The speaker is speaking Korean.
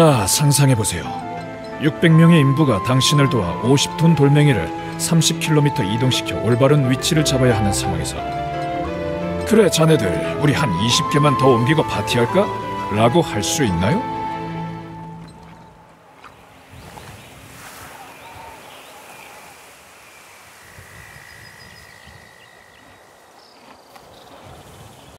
상상해보세요. 600명의 인부가 당신을 도와 50톤 돌멩이를 30km 이동시켜 올바른 위치를 잡아야 하는 상황에서 그래 자네들 우리 한 20개만 더 옮기고 파티할까? 라고 할 수 있나요?